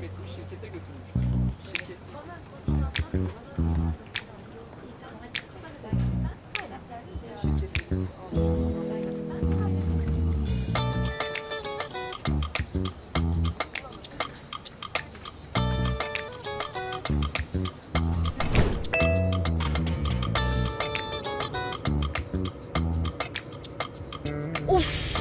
Of!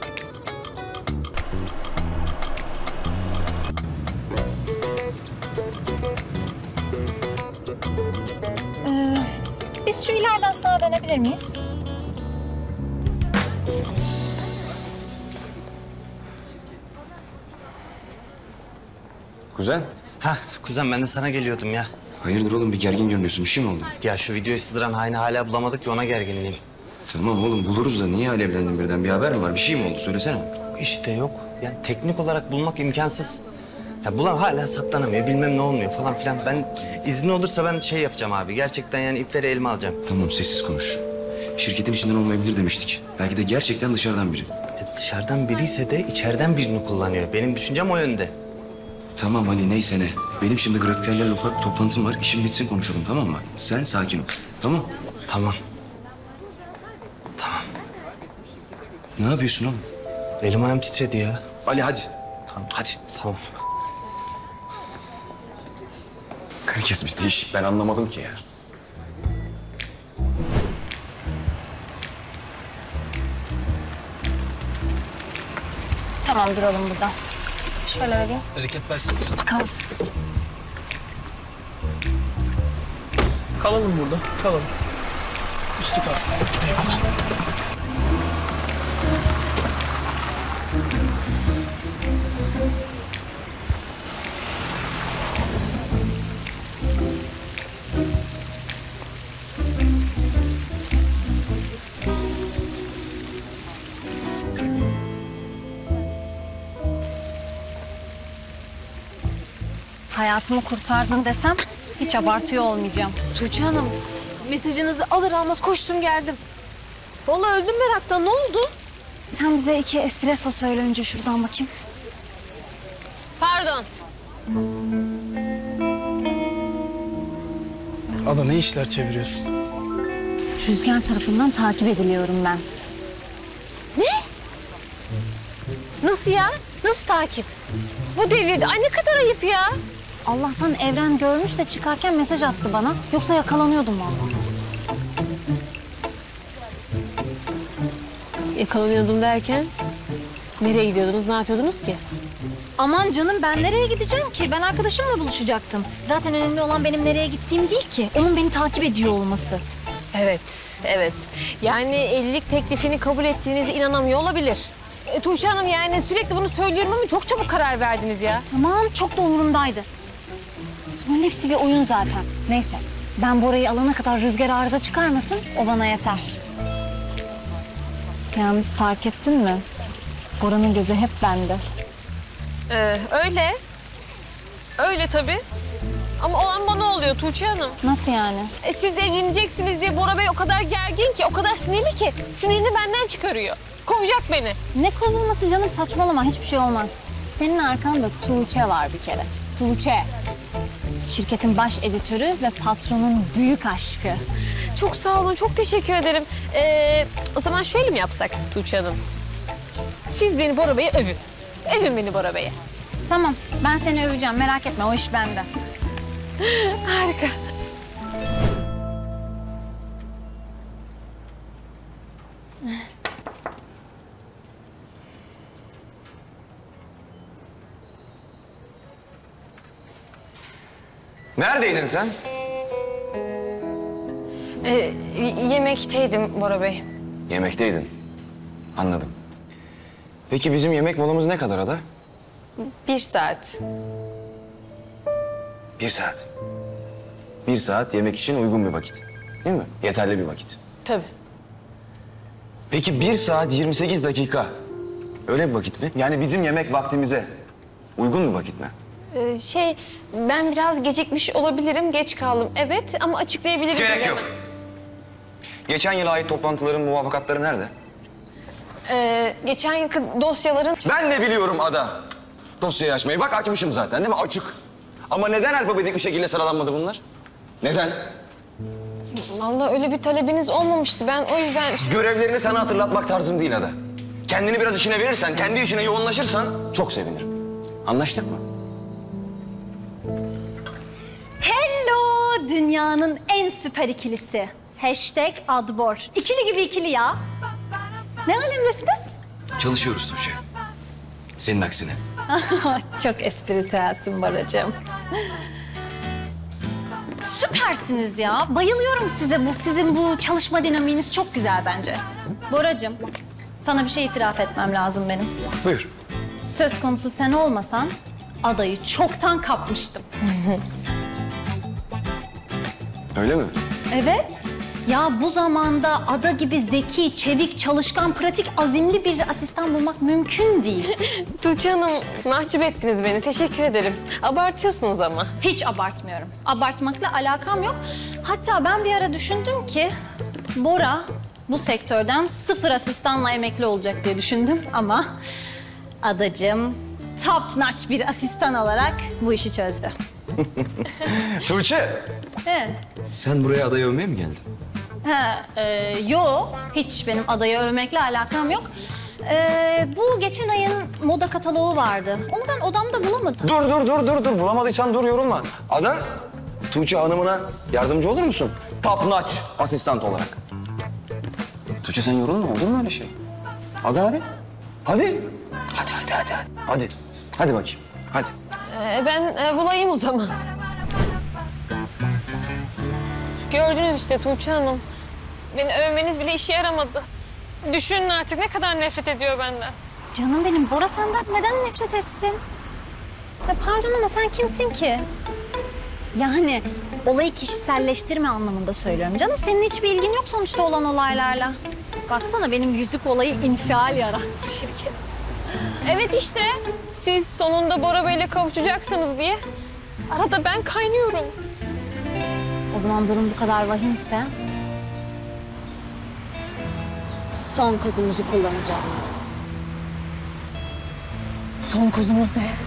Biz şu ileriden sağa dönebilir miyiz? Kuzen. Ha kuzen ben de sana geliyordum ya. Hayırdır oğlum, bir gergin görünüyorsun. Bir şey mi oldu? Ya şu videoyu sızdıran haini hala bulamadık ki, ona gerginliğim. Tamam oğlum, buluruz da niye alevlendin birden? Bir haber mi var? Bir şey mi oldu? Söylesene. İşte yok. Yani teknik olarak bulmak imkansız. Ya bulan hala saklanamıyor, bilmem ne olmuyor falan filan. Ben izni olursa ben şey yapacağım abi. Gerçekten yani ipleri elime alacağım. Tamam, sessiz konuş. Şirketin içinden olmayabilir demiştik. Belki de gerçekten dışarıdan biri. İşte dışarıdan biri ise de içeriden birini kullanıyor. Benim düşüncem o yönde. Tamam Ali, neyse ne. Benim şimdi grafikerlerle ufak bir toplantım var. İşim bitsin konuşalım, tamam mı? Sen sakin ol. Tamam. Tamam. Tamam. Ne yapıyorsun oğlum? Elim ayağım titredi ya. Ali hadi. Tamam. Hadi. Tamam. Herkes bir değişik. Ben anlamadım ki ya. Tamam, duralım burada. Şöyle vereyim. Hareket versin. Üstü kalsın. Kalalım burada, kalalım. Üstü kalsın. Eyvallah. Hayatımı kurtardın desem hiç abartıyor olmayacağım. Tuğçe Hanım, mesajınızı alır almaz koştum geldim. Vallahi öldüm meraktan, ne oldu? Sen bize 2 espresso söyle önce, şuradan bakayım. Pardon. Ada, ne işler çeviriyorsun? Rüzgar tarafından takip ediliyorum ben. Nasıl ya? Nasıl takip? Bu devirde. Ay ne kadar ayıp ya. Allah'tan Evren görmüş de çıkarken mesaj attı bana. Yoksa yakalanıyordum vallahi. Yakalanıyordum derken? Nereye gidiyordunuz, ne yapıyordunuz ki? Aman canım, ben nereye gideceğim ki? Ben arkadaşımla buluşacaktım. Zaten önemli olan benim nereye gittiğim değil ki. Onun beni takip ediyor olması. Evet, evet. Yani evlilik teklifini kabul ettiğinize inanamıyor olabilir. Tuğçe Hanım, yani sürekli bunu söylüyorum ama çok çabuk karar verdiniz ya. Aman çok da umurumdaydı. Bunların hepsi bir oyun zaten. Neyse, ben Bora'yı alana kadar Rüzgar arıza çıkarmasın, o bana yeter. Yalnız fark ettin mi? Bora'nın gözü hep bende. Öyle. Öyle tabii. Ama olan bana oluyor Tuğçe Hanım. Nasıl yani? Siz evleneceksiniz diye Bora Bey o kadar gergin ki, o kadar sinirli ki. Sinirini benden çıkarıyor. Kovacak beni. Ne kovulması canım, saçmalama, hiçbir şey olmaz. Senin arkanda Tuğçe var bir kere. Tuğçe. Şirketin baş editörü ve patronun büyük aşkı. Çok sağ olun, çok teşekkür ederim. O zaman şöyle mi yapsak Tuğçe Hanım? Siz beni Bora Bey'e övün. Övün beni Bora Bey'e. Tamam, ben seni öveceğim, merak etme, o iş bende. Harika. Neredeydin sen? Yemekteydim Bora Bey. Yemekteydin. Anladım. Peki bizim yemek molamız ne kadar Ada? 1 saat. 1 saat. 1 saat yemek için uygun bir vakit. Değil mi? Yeterli bir vakit. Tabii. Peki 1 saat 28 dakika. Öyle bir vakit mi? Yani bizim yemek vaktimize uygun bir vakit mi? Ben biraz gecikmiş olabilirim, geç kaldım. Evet ama açıklayabilirim. Gerek yok. Geçen yıla ait toplantıların muvafakatları nerede? Geçen yılki dosyaların... Ben de biliyorum Ada. dosyayı açmayı. Bak açmışım zaten değil mi? Açık. Ama neden alfabetik bir şekilde sıralanmadı bunlar? Neden? Vallahi öyle bir talebiniz olmamıştı. Ben o yüzden... Görevlerini sana hatırlatmak tarzım değil Ada. Kendini biraz işine verirsen, kendi işine yoğunlaşırsan çok sevinirim. Anlaştık mı? Hello dünyanın en süper ikilisi. #Adbor. İkili gibi ikili ya. Ne alemdesiniz? Çalışıyoruz Tuğçe. Senin aksine. Çok espritüelsin Boracığım. Süpersiniz ya. Bayılıyorum size. Sizin bu çalışma dinamiğiniz çok güzel bence. Boracığım, sana bir şey itiraf etmem lazım benim. Buyur. Söz konusu sen olmasan adayı çoktan kapmıştım. Öyle mi? Evet. Ya bu zamanda Ada gibi zeki, çevik, çalışkan, pratik, azimli bir asistan bulmak mümkün değil. Tuğçe Hanım, mahcup ettiniz beni. Teşekkür ederim. Abartıyorsunuz ama. Hiç abartmıyorum. Abartmakla alakam yok. Hatta ben bir ara düşündüm ki Bora bu sektörden 0 asistanla emekli olacak diye düşündüm ama Adacığım top notch bir asistan olarak bu işi çözdü. Tuğçe. Evet. Sen buraya adayı övmeye mi geldin? Yo, hiç benim adayı övmekle alakam yok. Bu geçen ayın moda kataloğu vardı. Onu ben odamda bulamadım. Dur. Bulamadıysan dur, yorulma. Ada, Tuğçe Hanım'ına yardımcı olur musun? Top notch asistan olarak. Tuğçe sen yorulma, olur mu öyle şey? Ada hadi. Hadi. Hadi. Hadi bakayım. Hadi. Ben bulayım o zaman. Gördünüz işte Tuğçe Hanım. Beni övmeniz bile işe yaramadı. Düşünün artık ne kadar nefret ediyor benden. Canım benim, Bora senden neden nefret etsin? Ya pardon ama sen kimsin ki? Yani olayı kişiselleştirme anlamında söylüyorum canım. Senin hiçbir ilgin yok sonuçta olan olaylarla. Baksana benim yüzük olayı infial yarattı şirket. Evet işte. Siz sonunda Bora Bey'le kavuşacaksınız diye arada ben kaynıyorum. O zaman durum bu kadar vahimse son kozumuzu kullanacağız. Son kozumuz ne?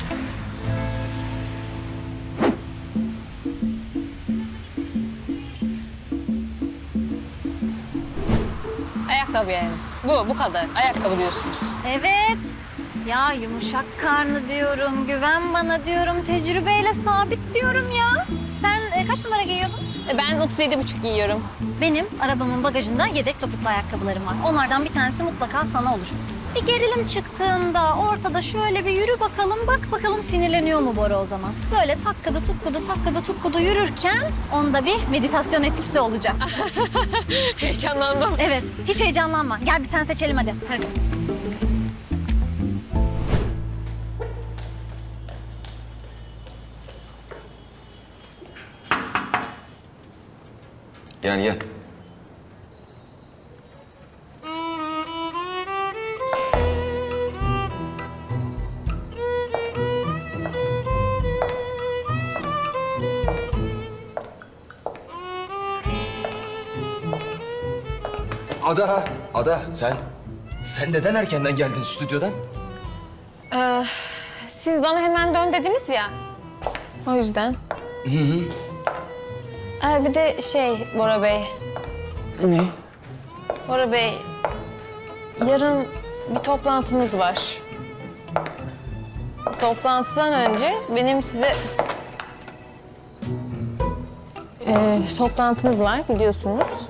Ayakkabı yani. Bu kadar. Ayakkabı diyorsunuz. Evet. Ya yumuşak karnı diyorum, güven bana diyorum, tecrübeyle sabit diyorum ya. Sen kaç numara giyiyordun? Ben 37,5 giyiyorum. Benim arabamın bagajında yedek topuklu ayakkabılarım var. Onlardan bir tanesi mutlaka sana olur. Bir gerilim çıktığında ortada şöyle bir yürü bakalım, bak bakalım sinirleniyor mu Bora o zaman? Böyle takkıdı tukkudu yürürken onda bir meditasyon etkisi olacak. Heyecanlandım. Evet, hiç heyecanlanma. Gel bir tane seçelim hadi. Hadi. Gel. Ada sen neden erkenden geldin stüdyodan? Siz bana hemen dön dediniz ya. O yüzden. Bir de Bora Bey. Ne? Bora Bey, yarın bir toplantınız var. Toplantıdan önce benim size... toplantınız var biliyorsunuz.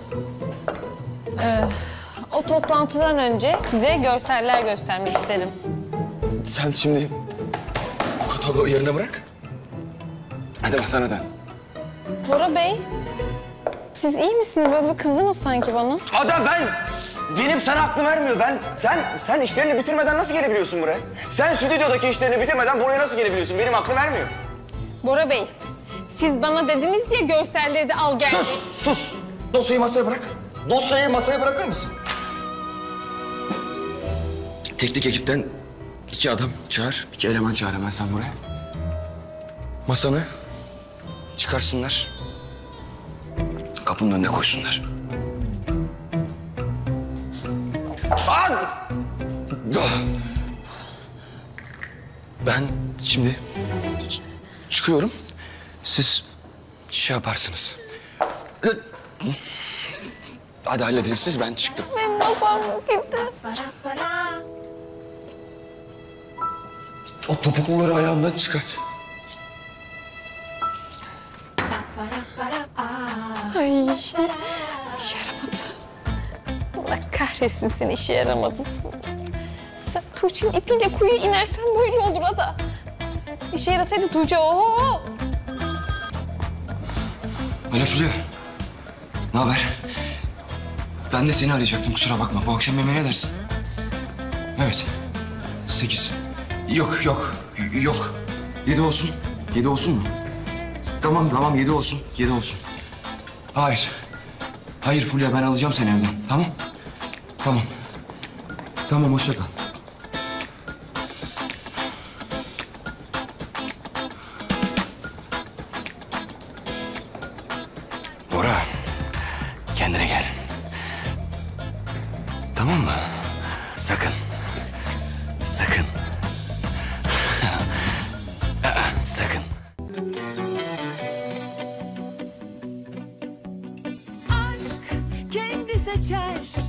O toplantıdan önce size görseller göstermek istedim. Sen şimdi Bu kataloğu yerine bırak. hadi masana dön. Bora Bey, siz iyi misiniz? Böyle bir kızdınız sanki bana. Ada benim sana aklım ermiyor. Sen işlerini bitirmeden nasıl gelebiliyorsun buraya? Sen stüdyodaki işlerini bitirmeden buraya nasıl gelebiliyorsun? Benim aklım ermiyor. Bora Bey, siz bana dediniz ya görselleri de al gel. Sus. Dosyayı masaya bırak. Dosyayı masaya bırakır mısın? Teknik ekipten 2 adam çağır, 2 eleman çağır hemen sen buraya. Masanı çıkarsınlar. Kapının önüne koysunlar. Ben Şimdi çıkıyorum. Siz şey yaparsınız. Hadi halledin siz, ben çıktım. Benim masam gitti. O topukluları ayağımdan çıkart. Ay, işe yaramadı. Allah kahretsin seni, işe yaramadı. Sen Tuğçe'nin ipiyle kuyuya inersen böyle olur Ada. İşe yarasaydı Tuğçe, ooo. Alo Fulya. Ne haber? Ben de seni arayacaktım, kusura bakma. Bu akşam yemeğe ne dersin? Evet. 8. Yok. 7 olsun. 7 olsun mu? Tamam 7 olsun. 7 olsun. Hayır Fulya, ben alacağım seni evden. Tamam, hoşça kal. Bora, kendine gel. Tamam mı? Sakın. Sakın. Sakın. Aşk kendi seçer